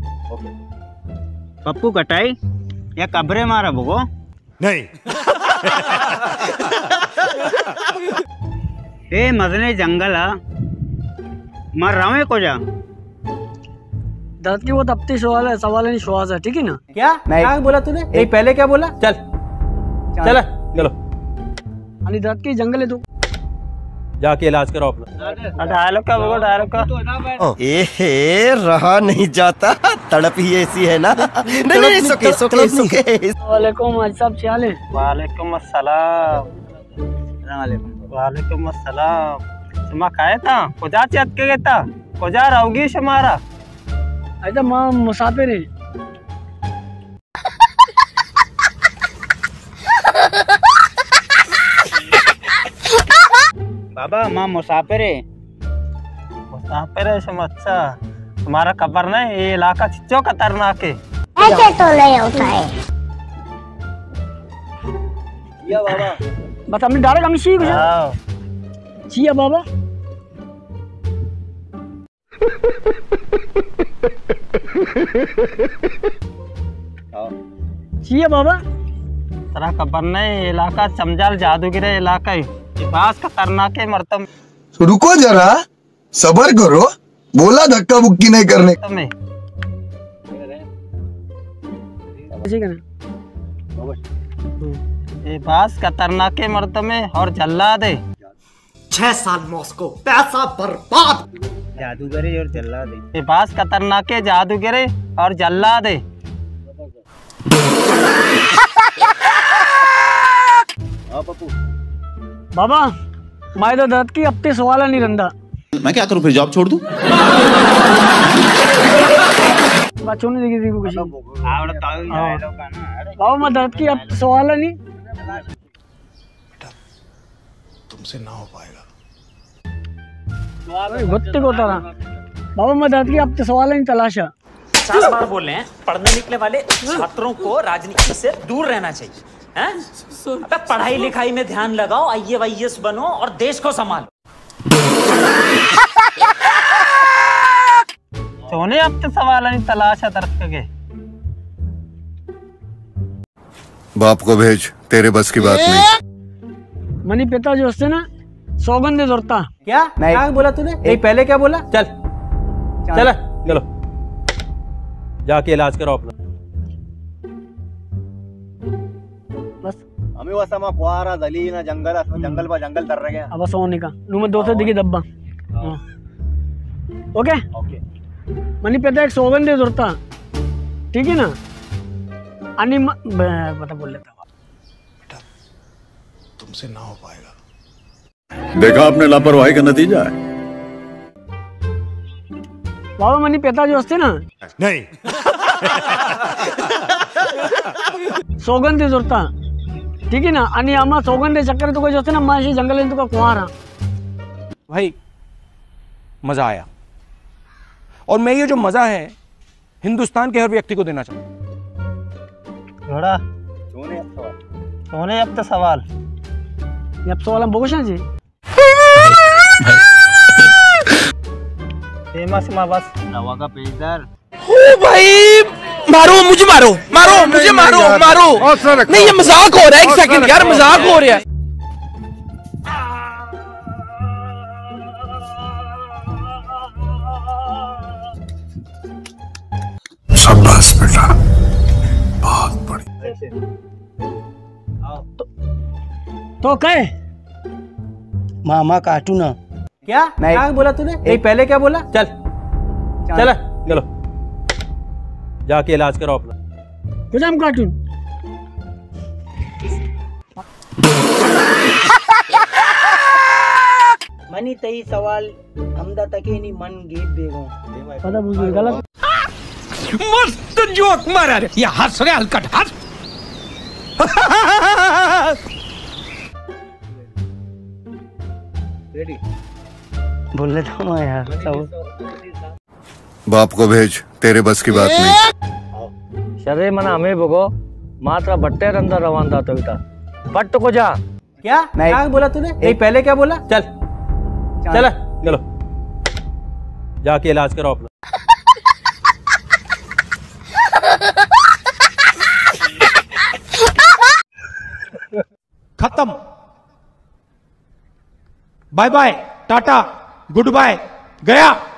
पप्पू कटाई या कब्रे मारा भगो नहीं। ए मजने जंगल मर रहा हूँ को जा दर्द की वो तपती सवाल है, सवाल नहीं श्वास है, ठीक है ना? क्या क्या बोला तूने? एक पहले क्या बोला? चल चल चलो। अली दर्द की जंगल है तू जाके इलाज करो अपना। डायलॉग का भगो डायलॉग का ए रहा नहीं जाता, तड़प ही ऐसी है ना। नहीं सुके सुके सुके। वालेकुम साहब चाले। वालेकुम अस्सलाम। वालेकुम अस्सलाम। सुमा खाए था कोजा चत के गेता कोजा रहोगी शमारा ऐसा मां मुसाफिर है। बाबा माँ मुसाफिर है अच्छा तुम्हारा खबर नहीं ये इलाका चिच्चो खतरनाक है। ऐसे तो नहीं होता है। या बाबा बस हमने डायरेक्ट हम सी छिया बाबा। छिया बाबा तेरा खबर नहीं ये इलाका चमजाल जादूगर इलाका है पास खतरनाक है मरतम। रुको जरा सबर करो, बोला धक्का बुक्की नहीं करने। तुम्हें ये पास खतरनाक है मरतम है और जल्लाद है। 6 साल मॉस्को पैसा बर्बाद। जादूगर और जल्लाद है। ये पास खतरनाक है जादूगर और जल्लाद है। बाबा मैं तो दर्द की अब ते सवाल नहीं रंदा। मैं क्या करूं फिर जॉब छोड़ दूं? बात छोड़ने देगी कुछ। बाबा मैं दर्द की अब सवाल नहीं। तुमसे ना हो पाएगा। गुत्ते को उतारा। बाबा मैं दर्द की अब ते सवाल नहीं तलाशा। 4 बार बोल रहे हैं पढ़ने निकले वाले छात्रों को राजनीति से दूर रहना चाहिए हैं? अबे पढ़ाई लिखाई में ध्यान लगाओ, IAS बनो और देश को संभालो। सोने अब तो सवाल नहीं तलाशा दर्द के बाप को भेज, तेरे बस की बात नहीं। मनी पिता जो उससे ना सौगंध दे जोड़ता। क्या क्या बोला तूने? एक पहले क्या बोला? चल चल चलो जाके इलाज करो अपना। बस हमें वैसा मा कुआरा जली ना जंगल जंगल पर जंगल कर रहे हैं। अब सोने का नूमे 200 दिखी दब्बा। ओके ओके मनी पिता एक सौगंध दे जोड़ता, ठीक है ना? अनि बता बोल लेता तुमसे ना हो पाएगा। देखा आपने लापरवाही का नतीजा है। बाबा मनी पिता जो असते ना नहीं। सौगंध दे जोड़ता, ठीक है ना? आणि आम्हा सौगंध चक्कर तो जो असते ना माशी जंगल में तो कुआरा। भाई मजा आया और मैं ये जो मजा है हिंदुस्तान के हर व्यक्ति को देना चाहूंगा। घोड़ा सोने अब तो सवाल अब सवाल हम बोगोशा जी फेमस मा बस रवा का पेजर। ओ भाई मारो मुझे, मारो मारो मुझे, मारो मारो। नहीं ये मजाक हो रहा है, एक सेकंड यार मजाक हो रहा है। शाबाश बेटा, बहुत बढ़िया। तो कहे मामा काटू ना। क्या क्या बोला तूने? एक पहले क्या बोला? चल चल चलो जाके इलाज करो अपना। कुछ हम कार्टून मनी तई सवाल हमदा तके नी मन गीत बेगो पता बुझ गलत। मस्त जोक मारा रे, ये हंस रहे हलकट हंस। रेडी बोल लेता हूँ यार सब। बाप को भेज, तेरे बस की बात नहीं। शरे मना हमें भगो मात्रा बट्टे अंदर रवान था तो बेटा बट को जा। क्या क्या बोला तूने? एक पहले क्या बोला? चल चल चलो जाके इलाज करो अपना। बाय बाय, टाटा, गुड बाय, गया।